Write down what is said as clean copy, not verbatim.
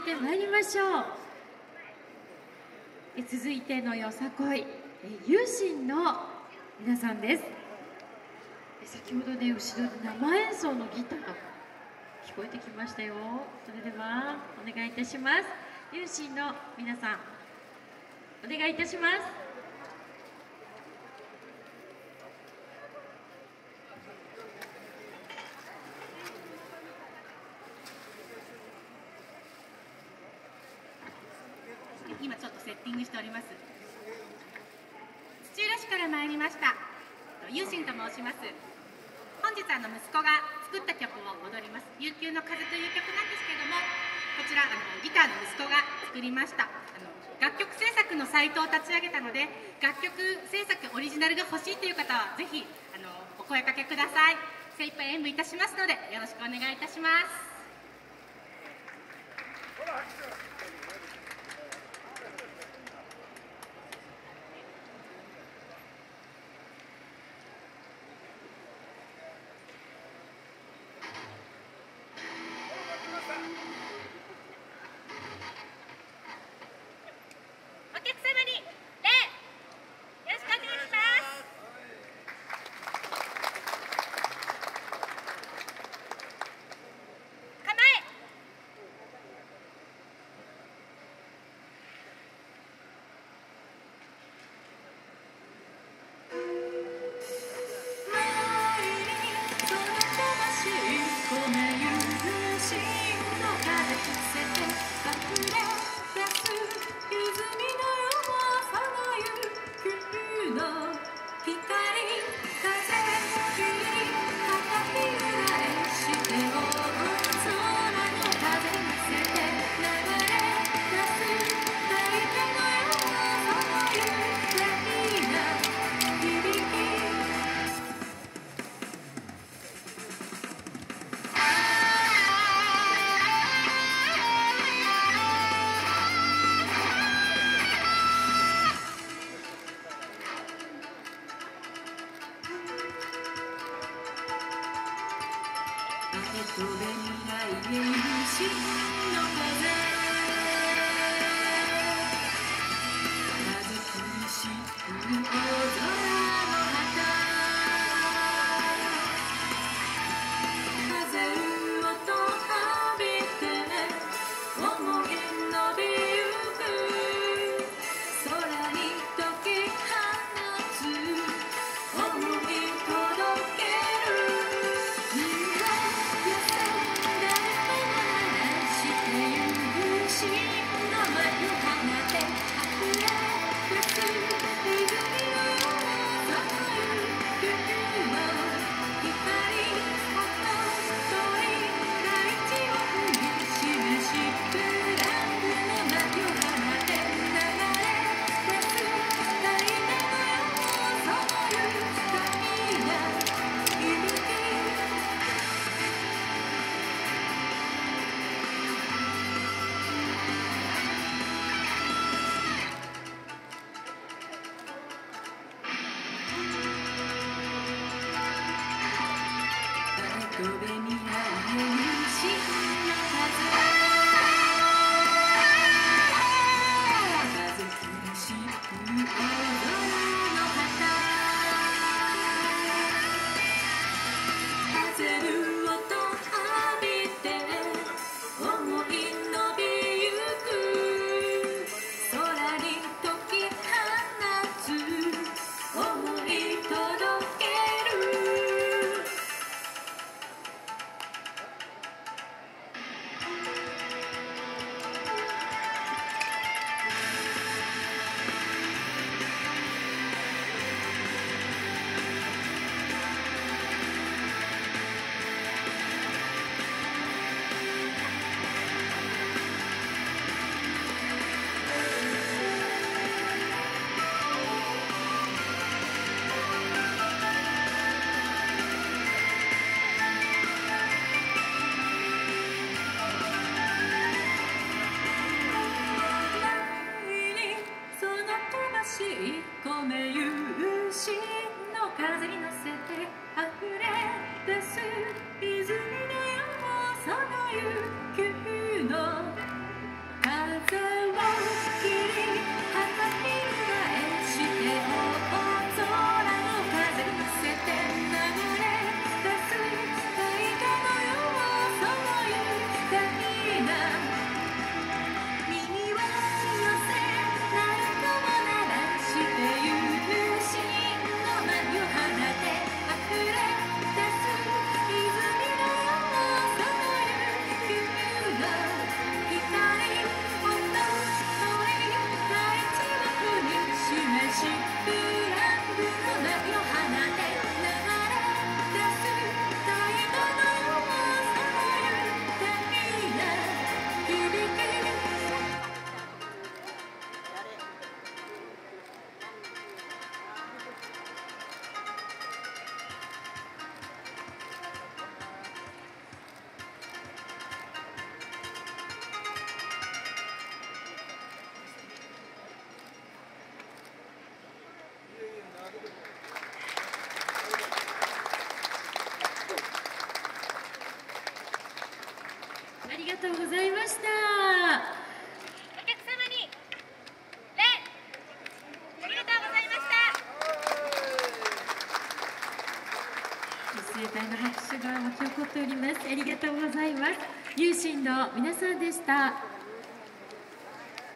てまいりましょう。続いてのよさこい、有心の皆さんです。先ほどね、後ろで生演奏のギター聞こえてきましたよ。それではお願いいたします。有心の皆さん、お願いいたします。 今ちょっとセッティングしております。土浦市から参りました有心と申します。本日息子が作った曲を踊ります。悠久の風という曲なんですけれども、こちらギターの息子が作りました。楽曲制作のサイトを立ち上げたので、楽曲制作オリジナルが欲しいという方はぜひお声かけください。精一杯演舞いたしますのでよろしくお願いいたします。 とうございました。 お客様に礼、ありがとうございました。 盛大な拍手が沸き起こっております。ありがとうございます。有心の皆さんでした。